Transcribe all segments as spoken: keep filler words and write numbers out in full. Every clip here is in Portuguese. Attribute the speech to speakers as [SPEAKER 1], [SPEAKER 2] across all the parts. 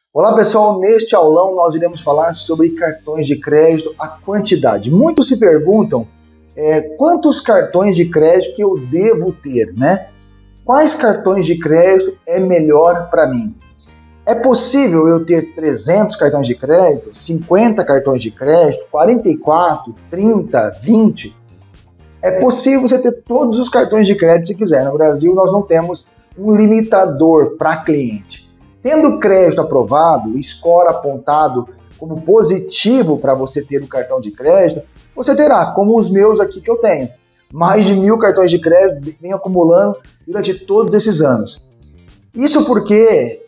[SPEAKER 1] Olá pessoal, neste aulão nós iremos falar sobre cartões de crédito, a quantidade. Muitos se perguntam é, quantos cartões de crédito que eu devo ter, né? Quais cartões de crédito é melhor para mim? É possível eu ter trezentos cartões de crédito, cinquenta cartões de crédito, quarenta e quatro, trinta, vinte? É possível você ter todos os cartões de crédito se quiser. No Brasil nós não temos um limitador para cliente. Tendo crédito aprovado, score apontado como positivo para você ter um cartão de crédito, você terá, como os meus aqui que eu tenho, mais de mil cartões de crédito, venho acumulando durante todos esses anos. Isso porque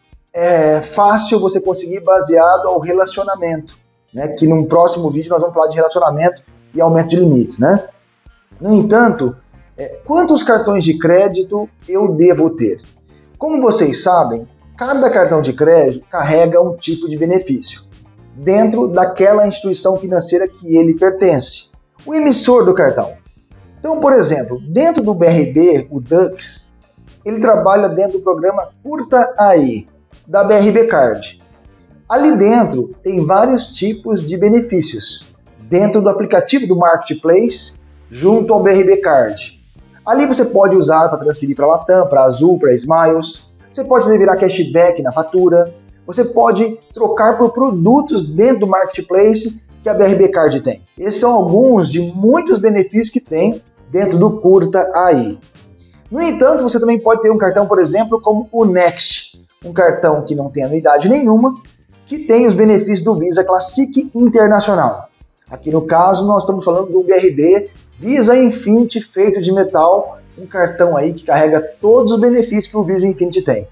[SPEAKER 1] é fácil você conseguir baseado ao relacionamento, né? Que num próximo vídeo nós vamos falar de relacionamento e aumento de limites, né? No entanto, é, quantos cartões de crédito eu devo ter? Como vocês sabem, cada cartão de crédito carrega um tipo de benefício dentro daquela instituição financeira que ele pertence, o emissor do cartão. Então, por exemplo, dentro do B R B, o Dux, ele trabalha dentro do programa Curta Aí, da B R B Card. Ali dentro tem vários tipos de benefícios, dentro do aplicativo do Marketplace, junto ao B R B Card. Ali você pode usar para transferir para Latam, para Azul, para Smiles. Você pode virar cashback na fatura, você pode trocar por produtos dentro do Marketplace que a B R B Card tem. Esses são alguns de muitos benefícios que tem dentro do Curta Aí. No entanto, você também pode ter um cartão, por exemplo, como o Next, um cartão que não tem anuidade nenhuma, que tem os benefícios do Visa Classic Internacional. Aqui no caso, nós estamos falando do B R B Visa Infinity feito de metal, um cartão aí que carrega todos os benefícios que o Visa Infinity tem.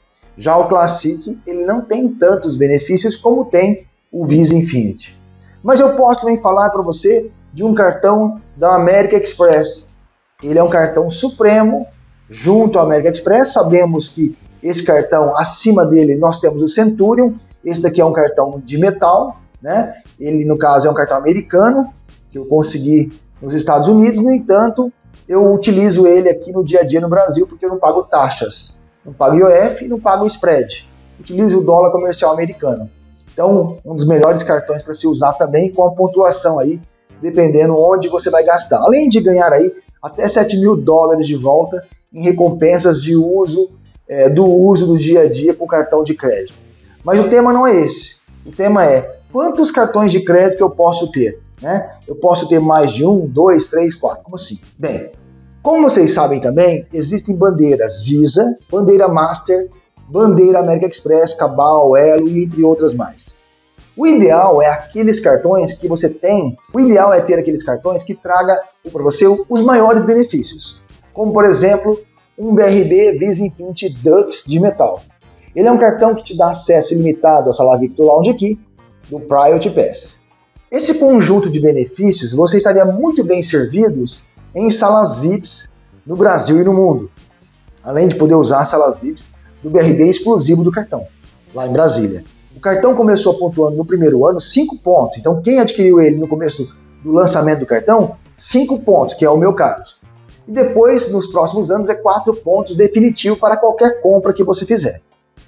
[SPEAKER 1] Já o Classic, ele não tem tantos benefícios como tem o Visa Infinity. Mas eu posso também falar para você de um cartão da American Express. Ele é um cartão supremo, junto ao American Express. Sabemos que esse cartão, acima dele, nós temos o Centurion. Esse daqui é um cartão de metal, né? Ele, no caso, é um cartão americano, que eu consegui nos Estados Unidos. No entanto, eu utilizo ele aqui no dia a dia no Brasil porque eu não pago taxas, não pago I O F e não pago spread. Utilizo o dólar comercial americano. Então, um dos melhores cartões para se usar também, com a pontuação aí, dependendo onde você vai gastar. Além de ganhar aí até sete mil dólares de volta em recompensas de uso, é, do uso do dia a dia com cartão de crédito. Mas o tema não é esse. O tema é quantos cartões de crédito eu posso ter? Né? Eu posso ter mais de um, dois, três, quatro. Como assim? Bem, como vocês sabem também, existem bandeiras Visa, bandeira Master, bandeira American Express, Cabal, Elo e entre outras mais. O ideal é aqueles cartões que você tem, o ideal é ter aqueles cartões que traga para você os maiores benefícios. Como, por exemplo, um B R B Visa Infinity Dux de metal. Ele é um cartão que te dá acesso ilimitado ao Sala V I P do Lounge aqui, do Priority Pass. Esse conjunto de benefícios você estaria muito bem servidos em salas V I Ps no Brasil e no mundo, além de poder usar salas V I Ps do B R B exclusivo do cartão, lá em Brasília. O cartão começou pontuando no primeiro ano cinco pontos, então quem adquiriu ele no começo do lançamento do cartão, cinco pontos, que é o meu caso. E depois, nos próximos anos, é quatro pontos definitivo para qualquer compra que você fizer.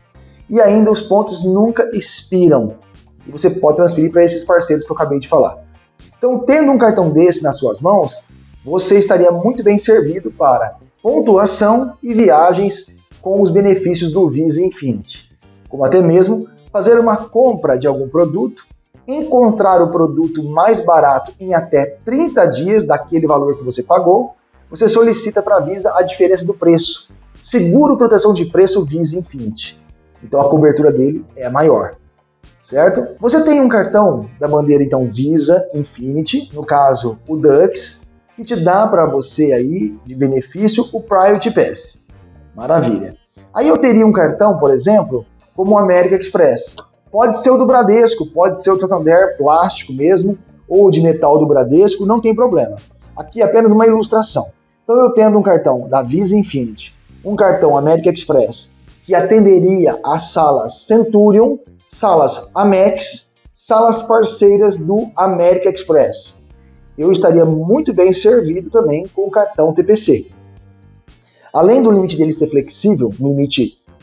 [SPEAKER 1] E ainda os pontos nunca expiram. E você pode transferir para esses parceiros que eu acabei de falar. Então, tendo um cartão desse nas suas mãos, você estaria muito bem servido para pontuação e viagens com os benefícios do Visa Infinity. Como até mesmo fazer uma compra de algum produto, encontrar o produto mais barato em até trinta dias daquele valor que você pagou, você solicita para a Visa a diferença do preço. Seguro proteção de preço Visa Infinity. Então a cobertura dele é maior. Certo? Você tem um cartão da bandeira então Visa Infinity, no caso o Dux, que te dá para você aí de benefício o Priority Pass. Maravilha. Aí eu teria um cartão, por exemplo, como o American Express. Pode ser o do Bradesco, pode ser o Santander plástico mesmo, ou de metal do Bradesco, não tem problema. Aqui é apenas uma ilustração. Então eu tendo um cartão da Visa Infinity, um cartão American Express, que atenderia às salas Centurion, salas Amex, salas parceiras do American Express. Eu estaria muito bem servido também com o cartão T P C. Além do limite dele ser flexível, um limite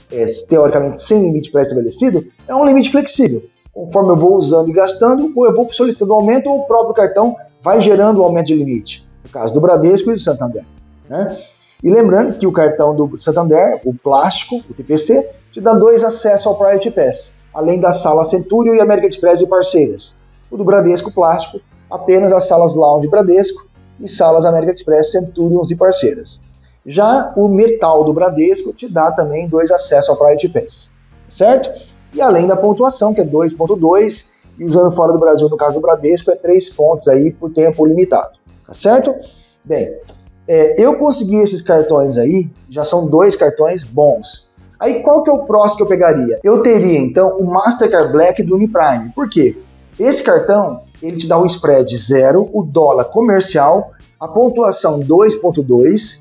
[SPEAKER 1] é, teoricamente sem limite pré-estabelecido, é um limite flexível. Conforme eu vou usando e gastando, ou eu vou solicitando aumento, ou o próprio cartão vai gerando o aumento de limite. No caso do Bradesco e do Santander, né? E lembrando que o cartão do Santander, o plástico, o T P C, te dá dois acessos ao Priority Pass, além das salas Centurion e American Express e parceiras. O do Bradesco plástico, apenas as salas Lounge Bradesco e salas American Express, Centurions e parceiras. Já o metal do Bradesco te dá também dois acessos ao Priority Pass, certo? E além da pontuação, que é dois ponto dois, e usando fora do Brasil, no caso do Bradesco, é três pontos aí por tempo limitado, tá certo? Bem, é, eu consegui esses cartões aí, já são dois cartões bons. Aí qual que é o próximo que eu pegaria? Eu teria então o Mastercard Black do Uniprime. Por quê? Esse cartão, ele te dá o spread zero, o dólar comercial, a pontuação dois ponto dois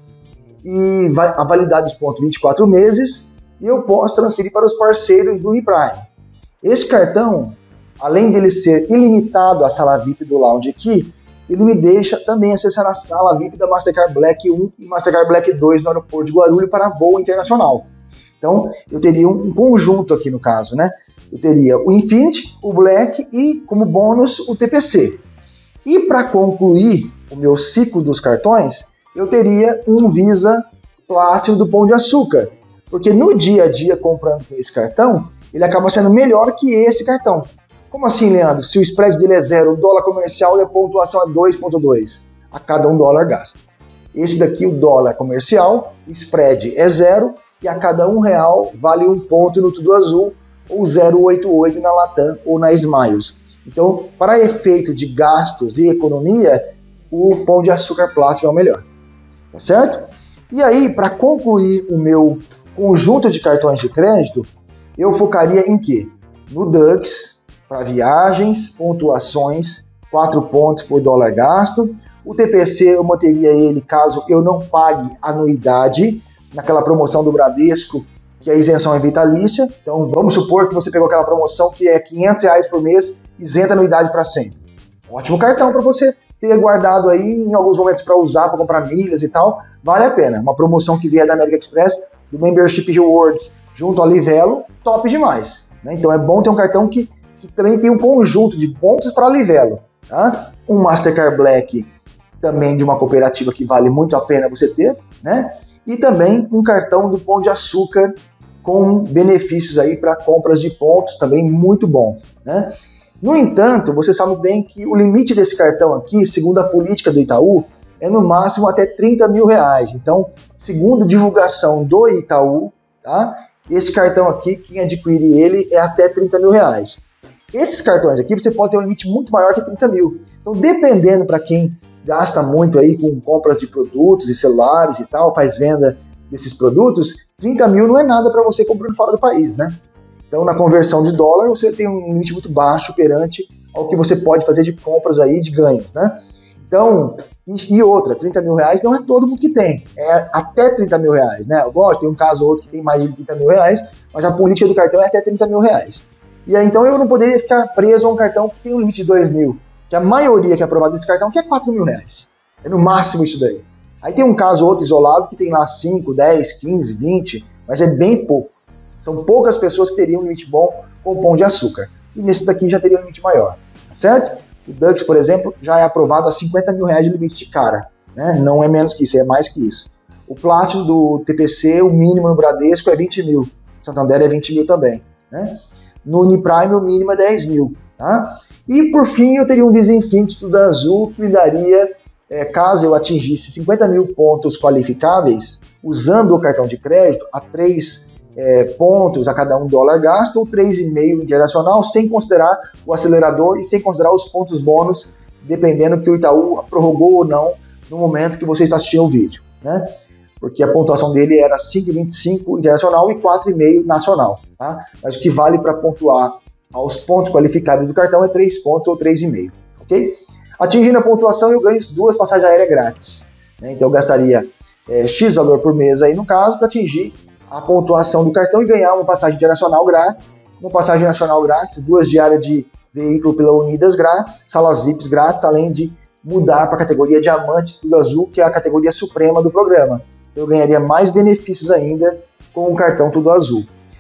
[SPEAKER 1] e a validade dos pontos vinte e quatro meses, e eu posso transferir para os parceiros do Uniprime. Esse cartão, além dele ser ilimitado à sala V I P do Lounge aqui, ele me deixa também acessar a sala V I P da Mastercard Black um e Mastercard Black dois no aeroporto de Guarulhos para voo internacional. Então, eu teria um conjunto aqui no caso, né? Eu teria o Infinity, o Black e, como bônus, o T P C. E para concluir o meu ciclo dos cartões, eu teria um Visa Platinum do Pão de Açúcar. Porque no dia a dia, comprando com esse cartão, ele acaba sendo melhor que esse cartão. Como assim, Leandro? Se o spread dele é zero, o dólar comercial e a pontuação é dois ponto dois a cada um dólar gasto. Esse daqui, o dólar comercial, o spread é zero e a cada um real vale um ponto no Tudo Azul ou zero vírgula oitenta e oito na Latam ou na Smiles. Então, para efeito de gastos e economia, o Pão de Açúcar Platinum é o melhor. Tá certo? E aí, para concluir o meu conjunto de cartões de crédito, eu focaria em quê? No Dux, para viagens, pontuações, quatro pontos por dólar gasto. O T P C eu manteria ele caso eu não pague anuidade, naquela promoção do Bradesco, que a isenção é vitalícia. Então vamos supor que você pegou aquela promoção que é quinhentos reais por mês, isenta anuidade para sempre. Ótimo cartão para você ter guardado aí em alguns momentos para usar, para comprar milhas e tal, vale a pena. Uma promoção que vier da American Express, do Membership Rewards, junto ao Livelo, top demais, né? Então é bom ter um cartão que, que também tem um conjunto de pontos para Livelo, tá? Um Mastercard Black também de uma cooperativa que vale muito a pena você ter, né? E também um cartão do Pão de Açúcar com benefícios aí para compras de pontos, também muito bom, né? No entanto, você sabe bem que o limite desse cartão aqui, segundo a política do Itaú, é no máximo até trinta mil reais. Então, segundo divulgação do Itaú, tá? Esse cartão aqui, quem adquirir ele é até trinta mil reais. Esses cartões aqui, você pode ter um limite muito maior que trinta mil. Então, dependendo para quem gasta muito aí com compras de produtos e celulares e tal, faz venda desses produtos, trinta mil não é nada para você comprando fora do país, né? Então, na conversão de dólar, você tem um limite muito baixo perante ao que você pode fazer de compras aí, de ganhos, né? Então, e, e outra, trinta mil reais não é todo mundo que tem, é até trinta mil reais, né? Lógico, tem um caso ou outro que tem mais de trinta mil reais, mas a política do cartão é até trinta mil reais. E aí, então, eu não poderia ficar preso a um cartão que tem um limite de dois mil, que a maioria que é aprovada desse cartão que é quatro mil reais. É no máximo isso daí. Aí tem um caso ou outro isolado que tem lá cinco, dez, quinze, vinte, mas é bem pouco. São poucas pessoas que teriam um limite bom com o Pão de Açúcar. E nesse daqui já teria um limite maior, certo? O Dux, por exemplo, já é aprovado a cinquenta mil reais de limite de cara, né? Não é menos que isso, é mais que isso. O Platinum do T P C, o mínimo no Bradesco é vinte mil. Santander é vinte mil também, né? No Uniprime, o mínimo é dez mil, tá? E por fim, eu teria um Visa Infinity Tudo Azul que me daria, é, caso eu atingisse cinquenta mil pontos qualificáveis, usando o cartão de crédito, a três É, pontos a cada um dólar gasto, ou três vírgula cinco internacional, sem considerar o acelerador e sem considerar os pontos bônus, dependendo que o Itaú prorrogou ou não no momento que você está assistindo o vídeo, né? Porque a pontuação dele era cinco vírgula vinte e cinco internacional e quatro vírgula cinco nacional, tá? Mas o que vale para pontuar aos pontos qualificáveis do cartão é três pontos ou três vírgula cinco, ok? Atingindo a pontuação, eu ganho duas passagens aéreas grátis, né? Então eu gastaria é, X valor por mês aí no caso para atingir a pontuação do cartão e ganhar uma passagem internacional grátis, uma passagem nacional grátis, duas diárias de veículo pela Unidas grátis, salas V I Ps grátis, além de mudar para a categoria Diamante Tudo Azul, que é a categoria suprema do programa. Eu ganharia mais benefícios ainda com o cartão Tudo Azul.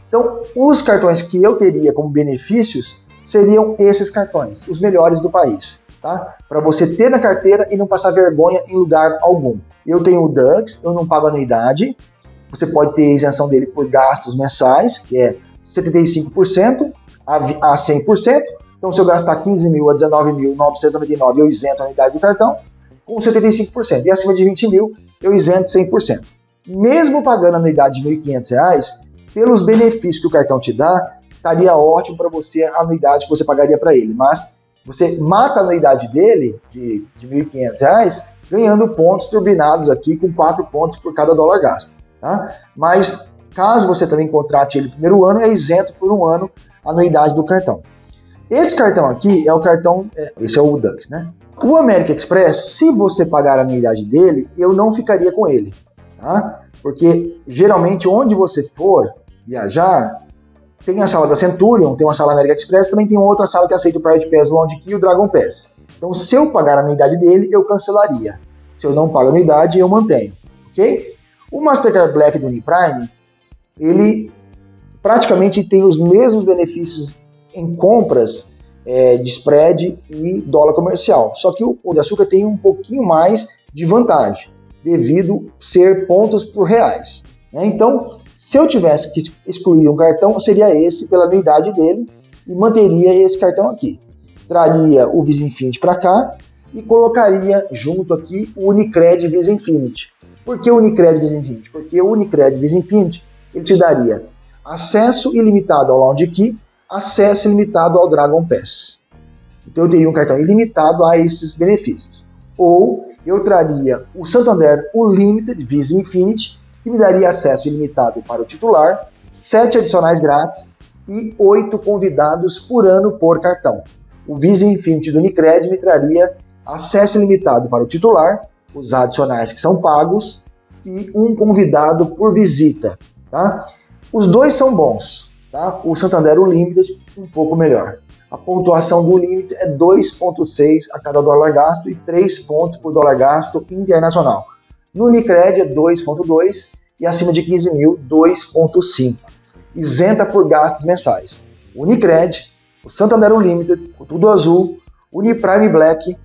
[SPEAKER 1] Então, os cartões que eu teria como benefícios seriam esses cartões, os melhores do país, tá? Para você ter na carteira e não passar vergonha em lugar algum. Eu tenho o Dux, eu não pago anuidade, você pode ter isenção dele por gastos mensais, que é setenta e cinco por cento a cem por cento. Então, se eu gastar quinze mil a dezenove mil novecentos e noventa e nove, eu isento a anuidade do cartão com setenta e cinco por cento. E acima de vinte mil, eu isento cem por cento. Mesmo pagando a anuidade de mil e quinhentos reais, pelos benefícios que o cartão te dá, estaria ótimo para você a anuidade que você pagaria para ele. Mas você mata a anuidade dele, de, de mil e quinhentos reais, ganhando pontos turbinados aqui com quatro pontos por cada dólar gasto. Tá? Mas caso você também contrate ele no primeiro ano, é isento por um ano a anuidade do cartão. Esse cartão aqui é o cartão, é, esse é o Dux, né? O American Express, se você pagar a anuidade dele, eu não ficaria com ele, tá? Porque geralmente onde você for viajar, tem a sala da Centurion, tem uma sala American Express, também tem outra sala que aceita o Private Pass Lounge Key e o Dragon Pass. Então, se eu pagar a anuidade dele, eu cancelaria. Se eu não pago a anuidade, eu mantenho, ok? O Mastercard Black do Uniprime, ele praticamente tem os mesmos benefícios em compras é, de spread e dólar comercial. Só que o Pão de Açúcar tem um pouquinho mais de vantagem, devido ser pontos por reais. Né? Então, se eu tivesse que excluir um cartão, seria esse pela anuidade dele e manteria esse cartão aqui. Traria o Visa Infinity para cá e colocaria junto aqui o Unicred Visa Infinity. Por que o Unicred Visa Infinity? Porque o Unicred Visa Infinity ele te daria acesso ilimitado ao Lounge Key, acesso ilimitado ao Dragon Pass. Então eu teria um cartão ilimitado a esses benefícios. Ou eu traria o Santander Unlimited Visa Infinity, que me daria acesso ilimitado para o titular, sete adicionais grátis e oito convidados por ano por cartão. O Visa Infinity do Unicred me traria acesso ilimitado para o titular, os adicionais que são pagos e um convidado por visita. Tá? Os dois são bons. Tá? O Santander Unlimited um pouco melhor. A pontuação do Unlimited é dois ponto seis a cada dólar gasto e três pontos por dólar gasto internacional. No Unicred é dois ponto dois e acima de quinze mil, dois ponto cinco. Isenta por gastos mensais. O Unicred, o Santander Unlimited, o Tudo Azul, o Uniprime Black,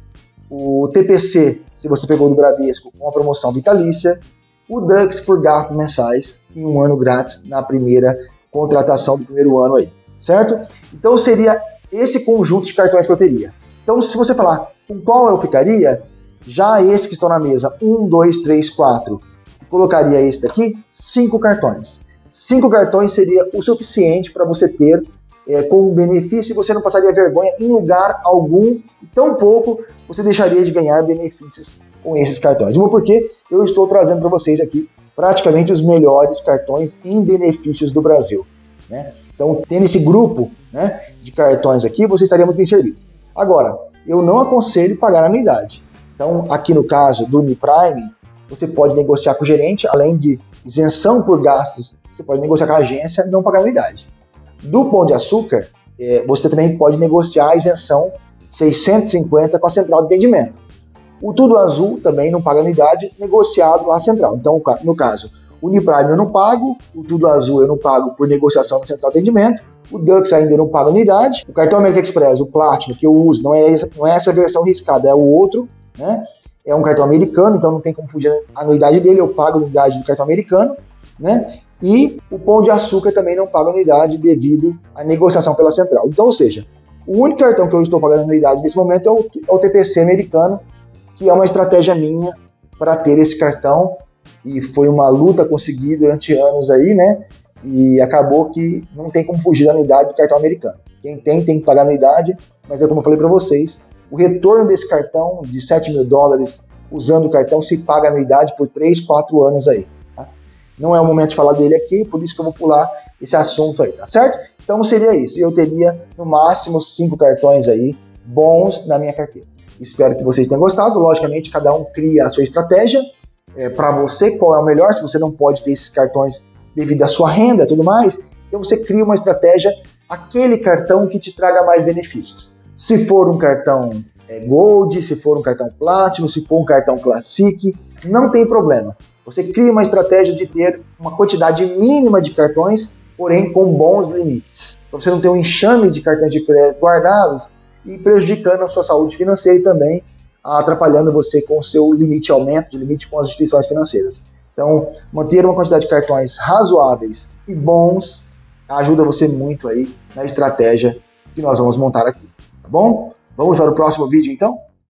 [SPEAKER 1] o T P C, se você pegou do Bradesco, com a promoção vitalícia, o Dux por gastos mensais e um ano grátis na primeira contratação do primeiro ano aí, certo? Então seria esse conjunto de cartões que eu teria. Então se você falar com qual eu ficaria, já esses que estão na mesa, um, dois, três, quatro, colocaria esse daqui, cinco cartões. Cinco cartões seria o suficiente para você ter é, como benefício e você não passaria vergonha em lugar algum, tão pouco você deixaria de ganhar benefícios com esses cartões. Uma porque eu estou trazendo para vocês aqui praticamente os melhores cartões em benefícios do Brasil. Né? Então, tendo esse grupo, né, de cartões aqui, você estaria muito bem servido. Agora, eu não aconselho pagar anuidade. Então, aqui no caso do Uniprime, você pode negociar com o gerente, além de isenção por gastos, você pode negociar com a agência e não pagar anuidade. Do Pão de Açúcar, é, você também pode negociar a isenção seiscentos e cinquenta com a central de atendimento. O Tudo Azul também não paga anuidade, negociado à central. Então, no caso, o Uniprime eu não pago, o Tudo Azul eu não pago por negociação na central de atendimento, o Dux ainda não paga anuidade, o cartão American Express, o Platinum, que eu uso, não é, essa, não é essa versão riscada, é o outro, né? É um cartão americano, então não tem como fugir a anuidade dele, eu pago a anuidade do cartão americano, né? E o Pão de Açúcar também não paga anuidade devido à negociação pela central. Então, ou seja, o único cartão que eu estou pagando anuidade nesse momento é o, é o T P C americano, que é uma estratégia minha para ter esse cartão, e foi uma luta conseguir durante anos aí, né? E acabou que não tem como fugir da anuidade do cartão americano. Quem tem, tem que pagar anuidade, mas é como eu falei para vocês, o retorno desse cartão de sete mil dólares usando o cartão se paga anuidade por três, quatro anos aí. Tá? Não é o momento de falar dele aqui, por isso que eu vou pular esse assunto aí, tá certo? Então seria isso, eu teria no máximo cinco cartões aí bons na minha carteira. Espero que vocês tenham gostado, logicamente cada um cria a sua estratégia, é, para você qual é o melhor, se você não pode ter esses cartões devido à sua renda e tudo mais, então você cria uma estratégia, aquele cartão que te traga mais benefícios. Se for um cartão é, Gold, se for um cartão Platinum, se for um cartão Classic, não tem problema. Você cria uma estratégia de ter uma quantidade mínima de cartões porém com bons limites, para você não ter um enxame de cartões de crédito guardados e prejudicando a sua saúde financeira e também atrapalhando você com o seu limite, aumento de limite com as instituições financeiras. Então, manter uma quantidade de cartões razoáveis e bons ajuda você muito aí na estratégia que nós vamos montar aqui, tá bom? Vamos para o próximo vídeo, então?